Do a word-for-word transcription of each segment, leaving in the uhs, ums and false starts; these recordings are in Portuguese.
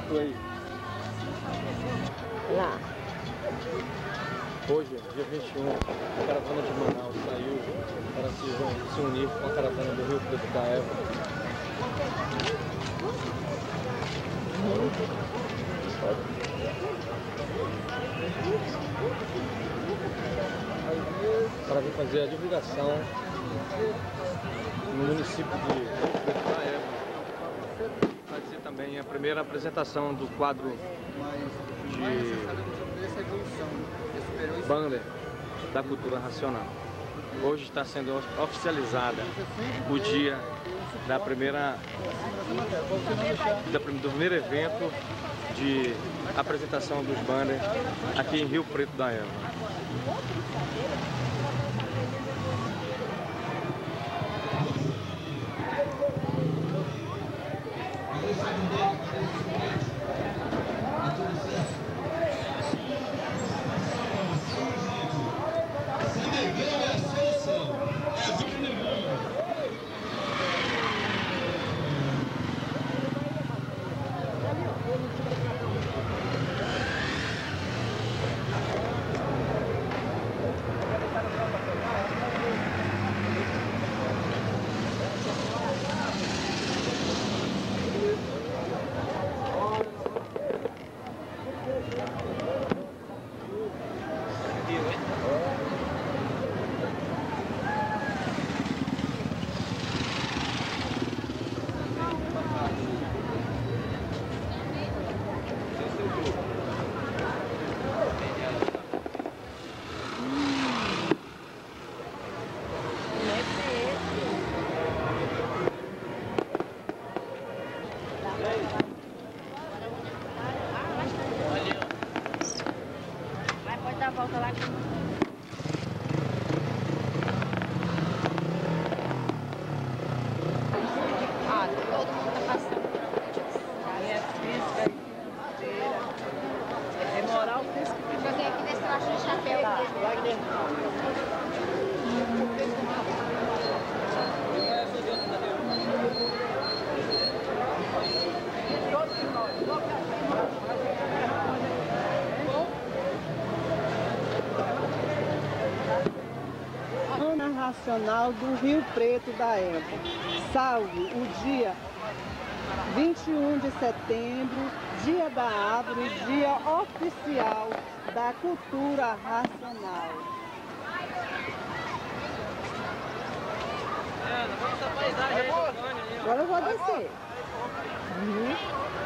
tu aí? Lá. Hoje, dia vinte e um, a caravana de Manaus saiu para se, se unir com a caravana do Rio Preto da Eva. Para vir fazer a divulgação no município de Rio Preto da Eva. Fazer também a primeira apresentação do quadro de banner da cultura racional. Hoje está sendo oficializada o dia da primeira, da, do primeiro evento de apresentação dos banners aqui em Rio Preto da Eva. Volta lá. Ah, todo mundo tá passando. Aí é física inteira. É moral física. Joguei aqui nesse laço de chapéu. Tá, vai dentro. Nacional do Rio Preto da Eva. Salve o dia vinte e um de setembro, dia da árvore, dia oficial da cultura racional. Agora eu vou descer. Uhum.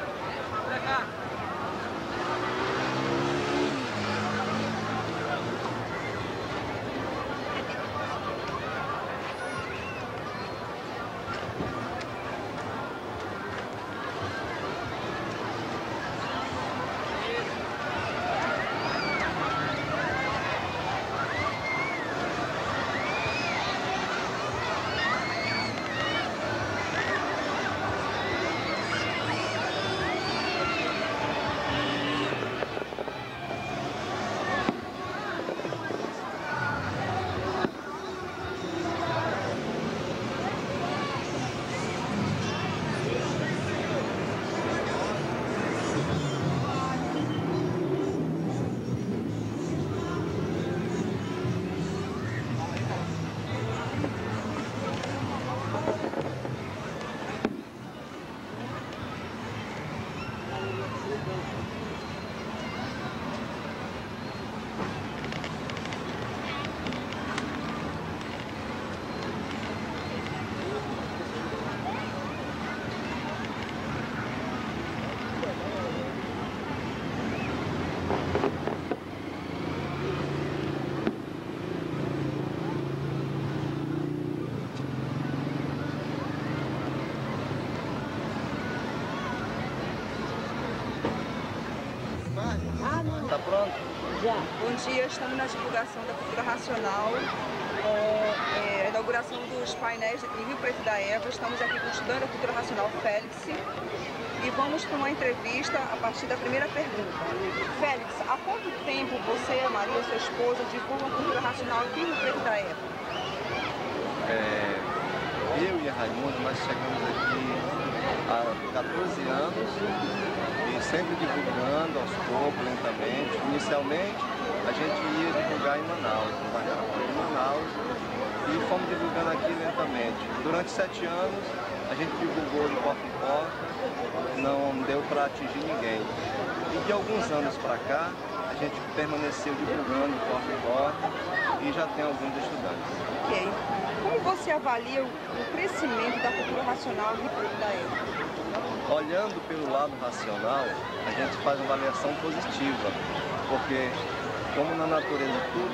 Tá pronto? Já. Bom dia, estamos na divulgação da cultura racional, com é, a inauguração dos painéis em Rio Preto da Eva. Estamos aqui com o estudante da cultura racional, Félix, e vamos para uma entrevista a partir da primeira pergunta. Félix, há quanto tempo você, a Maria, sua esposa, divulgam a cultura racional aqui em Rio Preto da Eva? É, eu e a Raimundo, nós chegamos aqui há quatorze anos e sempre divulgando aos poucos, lentamente. Inicialmente, a gente ia divulgar em Manaus, no Carnaval de Manaus, e fomos divulgando aqui lentamente. Durante sete anos, a gente divulgou de porta em porta, não deu para atingir ninguém. E de alguns anos para cá, a gente permaneceu divulgando de porta em porta e já tem alguns estudantes. Ok. Como você avalia o crescimento da cultura racional no Rio Preto da Eva? Olhando pelo lado racional, a gente faz uma avaliação positiva, porque como na natureza tudo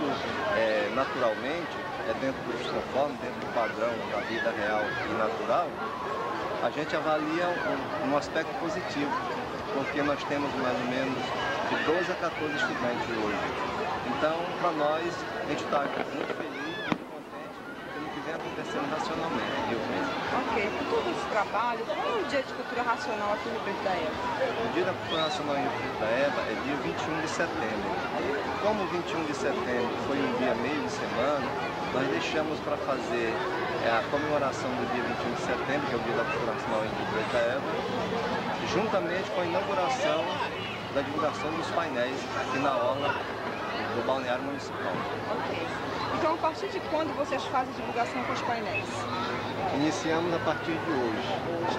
é naturalmente, é dentro dos conformes, dentro do padrão da vida real e natural, a gente avalia um, um aspecto positivo, porque nós temos mais ou menos de doze a quatorze estudantes hoje. Então, para nós, a gente está muito feliz, muito contente pelo que vem acontecendo racionalmente. Eu mesmo. Ok, com todo esse trabalho, qual é o dia de cultura racional aqui no Rio Preto da Eva? O dia da cultura racional em Rio Preto da Eva é dia vinte e um de setembro. Como o vinte e um de setembro foi um dia meio de semana, nós deixamos para fazer é, a comemoração do dia vinte e um de setembro, que é o dia da cultura racional em Rio Preto da Eva, juntamente com a inauguração da divulgação dos painéis aqui na orla do Balneário Municipal. Ok. Então, a partir de quando vocês fazem a divulgação com os painéis? Iniciamos a partir de hoje.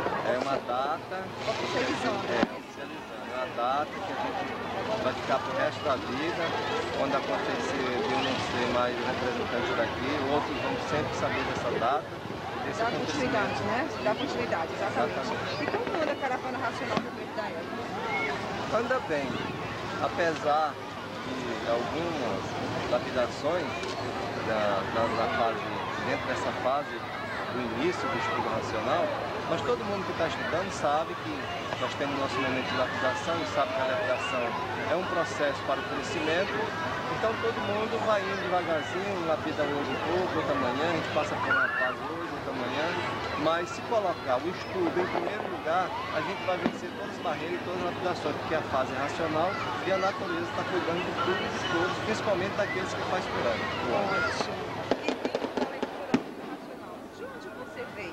É uma data... Oficializando. É, oficializando. É uma data que a gente vai ficar pro resto da vida. Quando acontecer de eu não ser mais representante daqui, outros vão sempre saber dessa data. Desse Dá continuidade, né? Dá continuidade, exatamente. exatamente. E como anda a caravana racional do Preto da Eva? Anda bem, apesar de algumas lapidações da, da, da fase, dentro dessa fase do início do estudo racional, mas todo mundo que está estudando sabe que nós temos nosso momento de lapidação e sabe que a lapidação é um processo para o crescimento, então todo mundo vai indo devagarzinho, lapida hoje um pouco, outra manhã, a gente passa por uma fase hoje, outra manhã, mas se colocar o estudo em primeiro lugar, a gente vai vencer todas as barreiras e todas as lapidações, porque a fase é racional e a natureza está cuidando de tudo e de todos, principalmente daqueles que faz por ano. Ótimo. E dentro da leitura racional, de onde você veio?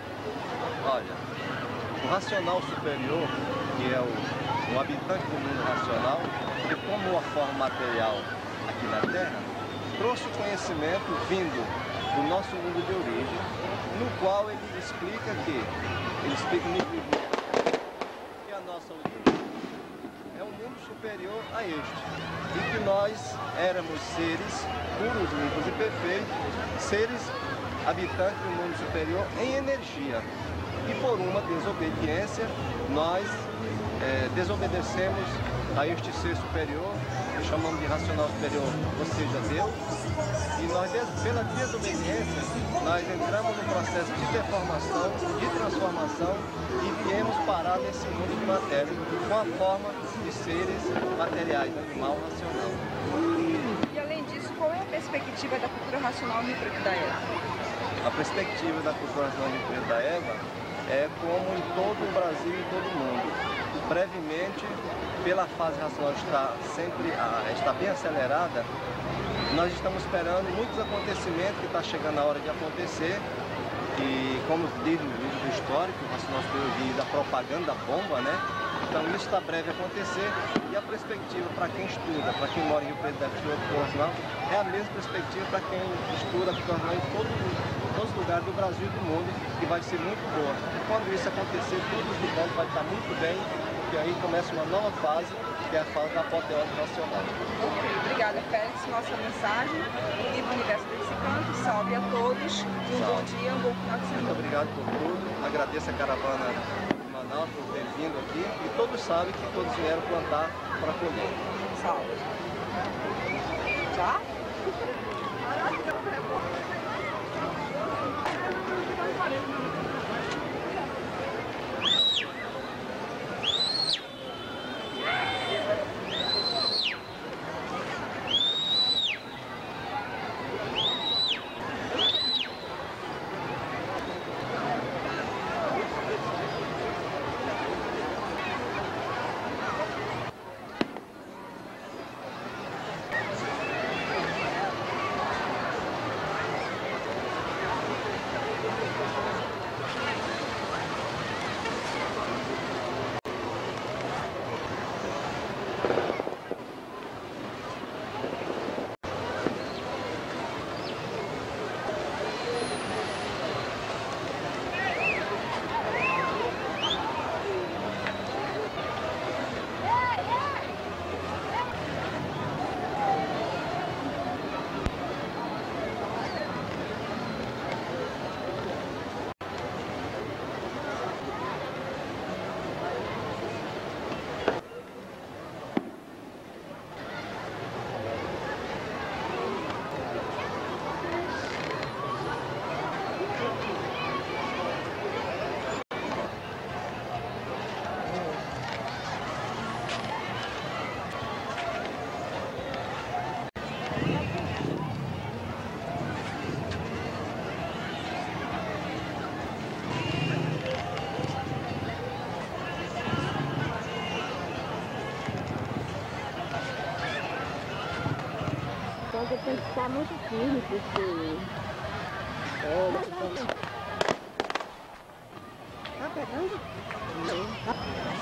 Olha, o racional superior, que é o, o habitante do mundo racional, que como a forma material aqui na Terra, trouxe o conhecimento vindo do nosso mundo de origem, no qual ele explica que, ele explica no livro que a nossa origem é um mundo superior a este, e que nós éramos seres puros, limpos e perfeitos, seres habitantes do mundo superior em energia. E por uma desobediência, nós é, desobedecemos a este ser superior, que chamamos de racional superior, ou seja, Deus, e nós, pela desobediência, nós entramos no processo de deformação, de transformação e viemos parar nesse mundo de matéria, com a forma de seres materiais, animal racional. E além disso, qual é a perspectiva da cultura racional no Rio Preto da Eva? A perspectiva da cultura racional no Rio Preto da Eva é como em todo o Brasil e todo o mundo. Brevemente, pela fase racional estar sempre está bem acelerada, nós estamos esperando muitos acontecimentos que está chegando a hora de acontecer. E como diz no livro histórico, o racional superior da propaganda bomba, né? Então isso está breve a acontecer e a perspectiva para quem estuda, para quem mora em Rio Preto da Eva, é a mesma perspectiva para quem estuda a cultura racional em todo mundo. Todos os lugares do Brasil e do mundo, que vai ser muito boa. E quando isso acontecer, tudo o estudante vai estar muito bem, porque aí começa uma nova fase, que é a fase da apoteose racional. Ok, obrigada, Félix. Nossa mensagem, o livro Universo desse Canto, salve a todos, um bom dia, um bom final de semana. Muito obrigado por tudo, agradeço a caravana de Manaus por ter vindo aqui, e todos sabem que todos vieram plantar para colher. Salve. Já? Está muito firme, porque... É, Tá pegando? Sim.